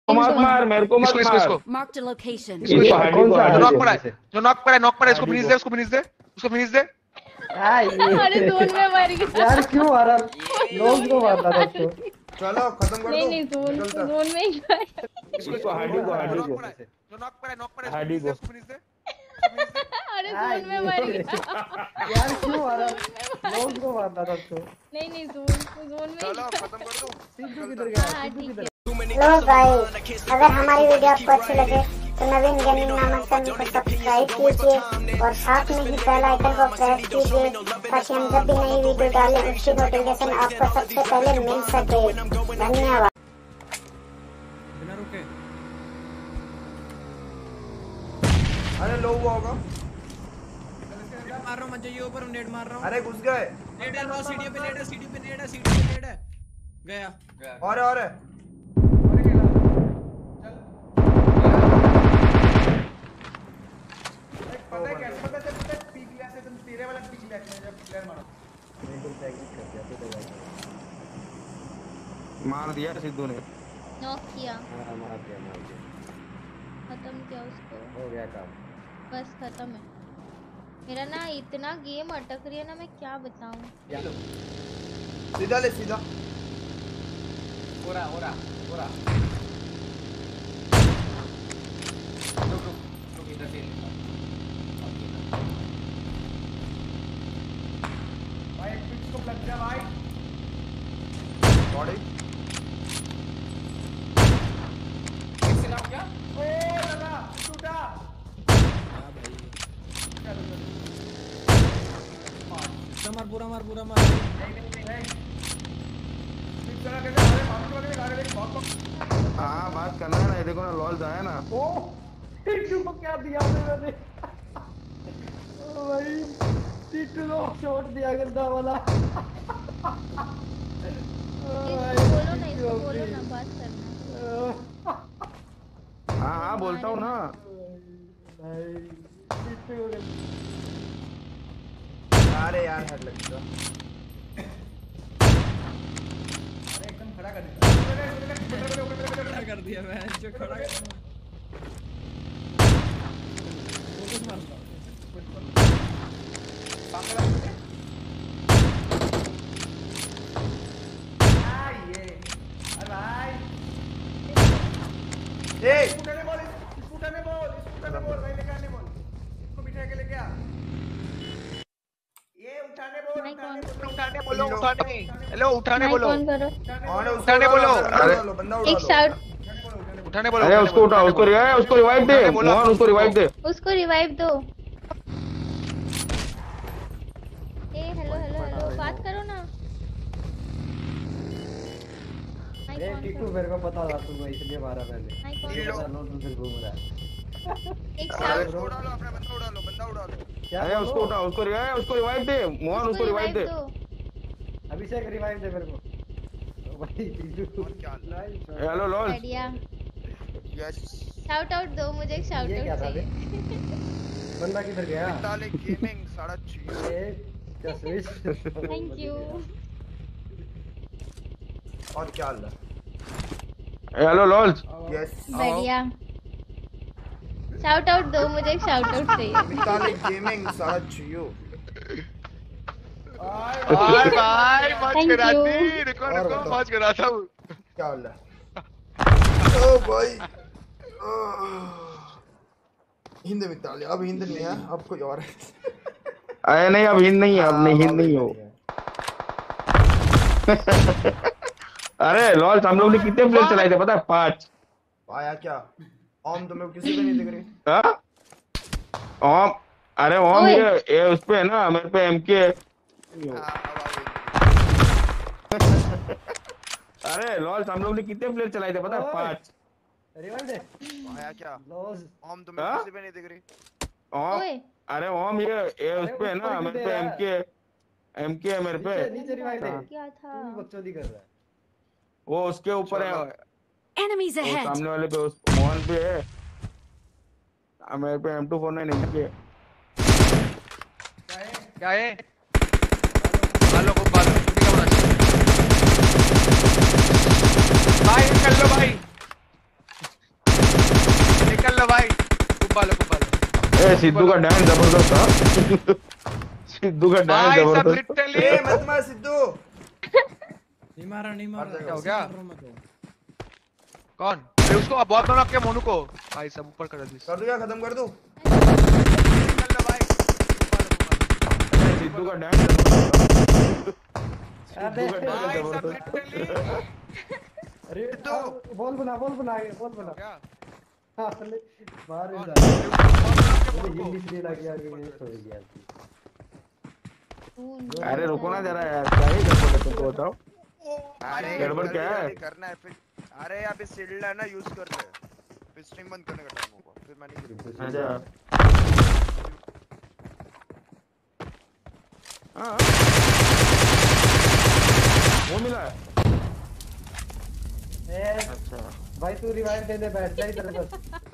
मत मार, मेरे को मत मार। Mark the location. कौन सा जो नॉक पड़ा है उसको फिनिश दे, उसको फिनिश दे। अरे जोन में मर गया यार, क्यों मारा? लोग को मारना था उसको। चलो खत्म कर दो। नहीं जोन में ही इसको हाडी को जो नॉक पड़ा है हाडी को उसको फिनिश दे। अरे जोन में मर गया यार, क्यों मारा? लोग को मारना था उसको। नहीं जोन में चलो खत्म कर दो। सिद्धू किधर गया? सिद्धू किधर? हेलो गाइस, अगर हमारी वीडियो आपको अच्छी लगे तो नवीन गेमिंग नामक चैनल को सब्सक्राइब कीजिए और साथ में ही बेल आइकन को प्रेस कीजिए ताकि हम जब भी नई वीडियो डालें उसकी नोटिफिकेशन आपको सबसे पहले मिल सके। धन्यवाद। अरे लो हुआ होगा। मार रहा हूं, मत जाइए ऊपर, नेट मार रहा हूं। अरे घुस गए। नेट डाल रहा हूं, सीढ़ी पे नेट है। गया और पता है कैसे पता चलता है पीक लिया से तुम तेरे वाला पीक लिया जब प्लेयर मारा बिल्कुल टैग कर दिया तो मार दिया सिद्धू ने। नॉक किया। हां, मार दिया। खत्म किया उसको। हो गया काम। बस खत्म है। मेरा ना इतना गेम अटक रही है ना, मैं क्या बताऊं। सीधा ले सीधा। ओरा रुक इधर से भाई एक पिच को लग गया भाई। बॉडी कैसे नाम क्या? ओ दादा टूटा। हां भाई पूरा मार। नहीं पिच चला के अरे मार के गाड़ी देख बहुत। हाँ बात करना है ना, ये देखो ना लॉल आया ना। ओ टिट्टू को क्या दिया मैंने? ओ भाई, टिट्टू को शॉट दिया गंदा वाला। इसको बोलो ना बात करना। हाँ बोलता हूँ ना भाई, टिट्टू को अरे यार हेड लग गया। अरे एकदम खड़ा कर दिया मैं जो खड़ा उठाने बोलो। एक शाउट उठाने बोलो। अरे उसको उठा, उसको रिवाइव दे। मोहन उसको रिवाइव दो। हेलो बात करो ना। टिट्टू मेरे को पता था तुम इसलिए मारा मैंने। लो तुमसे घूम रहा है। एक शाउट उड़ा लो, अपना बंदा उड़ा लो। अरे उसको उठा, उसको रिवाइव दे। मोहन उसको रिवाइव दे। अभिषेक रिवाइव दे मेरे को। भाई Tittu hello lol. Yes shout out दो मुझे, एक शाउट आउट चाहिए। बंदा किधर गया? ताले गेमिंग 6:30। क्या स्विच। Thank you. और क्या हाल है? Hello lol. यस बढ़िया। शाउट आउट दो मुझे, एक शाउट आउट चाहिए। ताले गेमिंग 6:30। भाई मौज कराती। रुको मौज कराता हूँ। क्या हाल है? ओ भाई हिंद में ताले। अब हिंद नहीं है, अब कोई और है। अरे नहीं, अब हिंद नहीं है, अब नहीं हिंद नहीं हो। अरे लॉल हम लोग ने कितने प्लेयर चलाए थे पता है? 5 आया क्या? ओम तुम्हें किसी पे नहीं दिख रही। हाँ ओम, अरे ओम ये उस पे है ना, मेरे पे एमके। अरे लॉल हम लोग ने कितने प्लेयर चलाए थे पता है? 5। रिवाइव दे। आया क्या? लॉस ओम तुम्हें किसी पे नहीं दिख रही। ओम, अरे ओम ये उस पे है ना, मेरे पे एमके है मेरे पे। नीचे रिवाइव दे। क्या था? तू बकचोदी कर रहा है। वो उसके ऊपर है। Enemies ahead. सामने वाले पे उस मोहन पे है। मेरे पे M249 एमके। क्या है? बालो को बालो क्या बना? भाई कर लो भाई। सिद्धू का डांस जबरदस्त था। सिद्धू का डांस भाई सब जबरदस्त। लिटरली ए मत मार सिद्धू। नहीं मारा नहीं मारा। क्या हो गया? मार रहा हूं मैं तो। कौन? अरे उसको अब बहुत मारो आपके मोनू को। भाई सब ऊपर कर दो। कर दो या खत्म कर दो। चल लो भाई। सिद्धू का डांस जबरदस्त। अबे भाई सब जबरदस्त। लिटरली अरे सिद्धू। बॉल बना आगे बॉल बना। क्या? हाँ ले बाहर कौन? जा। अरे उसको बहुत मारो आपके मुझे मोनू को। हिंदी से लग गया कि ये सो गया। अरे रुको ना जरा यार, क्या ही गड़बड़ है तुमको बताओ। अरे गड़बड़ क्या है? करना है फिर। अरे अभी सील्ड है ना, यूज कर ले। फिर स्ट्रीम बंद करने का टाइम होगा, फिर मैं नहीं करूंगा। अच्छा हाँ वो मिला है। अच्छा भाई तू रिवाइव दे दे, बैठ जा इधर बस।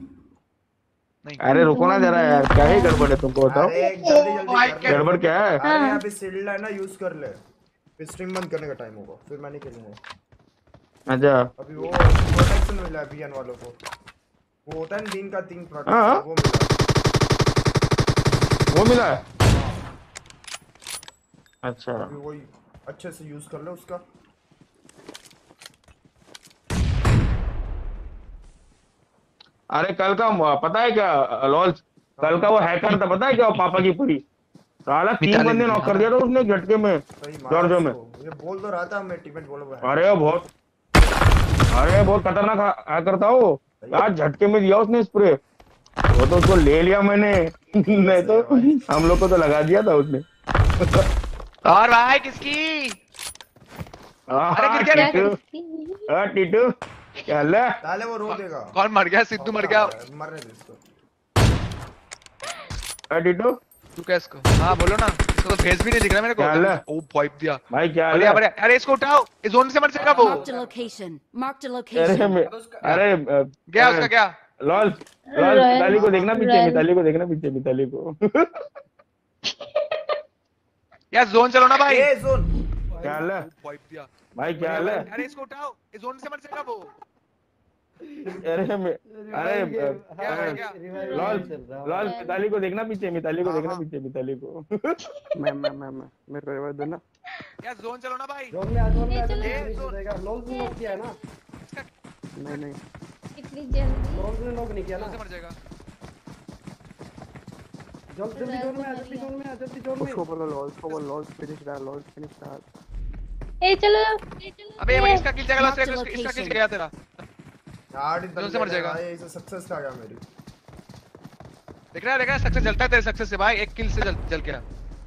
अरे रुको ना जरा यार, क्या ही गड़बड़ है तुमको बताओ। अरे जल्दी जल्दी कर ले। गड़बड़ क्या है? अरे अभी सील्ड है ना, यूज कर ले। फिर स्ट्रीम बंद करने का टाइम होगा, फिर मैं नहीं खेलूंगा। अच्छा अभी वो प्रोटेक्शन मिला है बीएन वालों को। वो होता है ना दिन का 3 हाँ। प्रोटेक्शन, वो मिला। वो मिला है। अच्छा अभी वही अच्छे से यूज कर ले उसका। अरे कल का पता है क्या लॉल, कल का वो हैकर था पता है क्या, पापा की पूरी साला 3 बंदे नॉक कर दिया था उसने झटके में, सही मारा जॉर्जो में। उसको। ये बोल तो रहा था मैं टीममेट बोलो। अरे बहुत खतरनाक हैकर था वो यार, झटके में दिया उसने स्प्रे। वो तो उसको ले लिया मैंने नहीं तो हम लोग को तो लगा दिया था उसने। और भाई किसकी? अरे गिर गया। टीटू क्या हाल है? ताले वो रो देगा। कौन मर गया? सिद्धू मर गया। मरने दे इसको। टीटू तू क्या इसको? हाँ बोलो ना। इसको तो फेस भी नहीं दिख रहा मेरे को। क्या हाल है? ओ वाइप दिया भाई क्या हाल बढ़िया है? बढ़िया। अरे इसको उठाओ, इस जोन से मर जाएगा वो। Marked a location. Marked a अरे location. अरे गया उसका क्या? लॉल मिताली को देखना पीछे, मिताली को देखना पीछे, मिताली को। यार जोन चलो ना भाई। A zone. क्या हाल है वाइप दिया भाई, क्या हाल है? अरे इसको उठाओ, इस जोन से मर जाएगा वो। अरे लॉल मिताली को देखना पीछे, मिताली को देखना पीछे, मिताली को। मैं मेरे को रिवाइव देना यार जोन चलो ना भाई। जोन में आ जाएगा। लॉल ने नॉक किया है ना। नहीं कितनी जल्दी? लॉल ने नॉक नहीं किया ना। जोन से मर जाएगा। जल्दी जोन में आ, जल्दी जोन में आ, जल्दी जोन में। उसको बोलो लॉल फिनिश दैट। ए चलो अबे ये इसका किल जाएगा लास्ट, इसका किल गया तेरा। यार जोन से मर जाएगा। भाई इसे सक्सेस का गया मेरी। देख रहा है सक्सेस जलता है तेरे सक्सेस से भाई, एक किल से जल गया।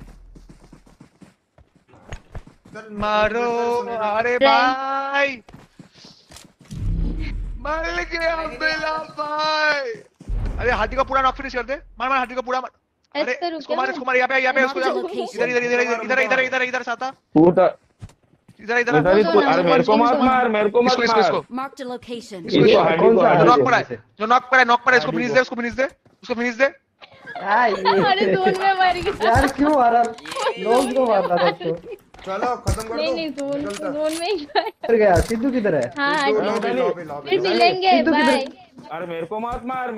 मारो अरे भाई, मर गया बेला भाई। अरे हाथी का पूरा नॉक फिनिश कर दे। मार हाथी का पूरा मार। अरे इसको मार यहाँ पे उसको इधर साथा इधर अरे मेरे को मत मार। Marked a location. जो नॉक पड़ा है इसको फिनिश दे। अरे जोन में मर गया यार क्यों आ रहा? लॉल को मार रहा था उसको। चलो खत्म कर दो। नहीं जोन में ही मर गया। सिद्धू किधर है? हाँ लॉबी फिर मिलेंगे बाय। अरे मेरे को मत मार।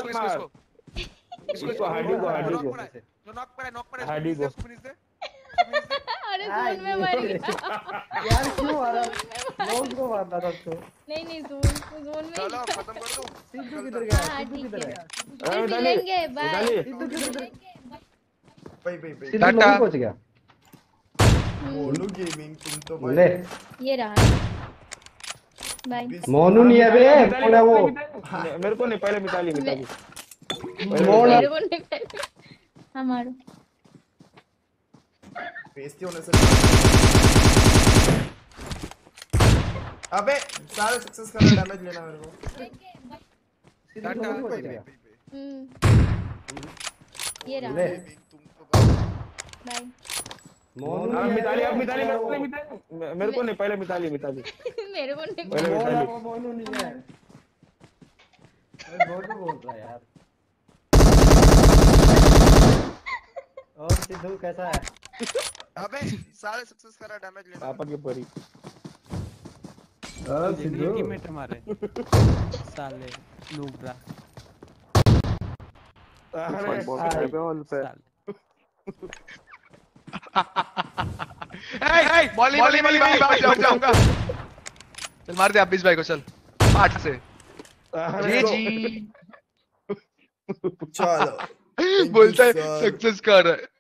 इसको हाडी को जो नॉक पड़ा है हाडी को फिनिश दे। अरे जोन में मर गया यार क्यों आ रहा? लॉल को मार रहा था उसको। नहीं जोन में चलो खत्म कर दो। सिद्धू किधर गया? हाँ सिद्धू ठीक किधर है है? फिर मिलेंगे बाय। सिद्धू किधर? भाई सिद्धू लॉबी पहुंच गया। मोनू गेमिंग तुम तो भाई। ले ये रहा बाय। मोनू नहीं है बे, कौन है वो? मेरे को नहीं, पहले मिताली मेरे को नहीं पहले हमारा बेइज्जती होने से। अबे सारे सक्सेस का डैमेज लेना मेरे को। सिद्धू लॉबी पहुंच गया। ये रहा ले बाय। मोनू मिताली मेरे को नहीं, पहले मिताली मेरे को नहीं पहले मिताली। मोनू नहीं है। अरे मोनू बोल रहा है यार। और सिद्धू कैसा है? अबे सारे सक्सेस करा, डैमेज लेना। पापा की परी। सिद्धू टीममेट हमारे साले नूबरा। मॉली भाई बाहर जाऊंगा। चल मार दे आप 20 भाई को, चल 8 से जी चलो बोलता है सक्सेस कर रहा है।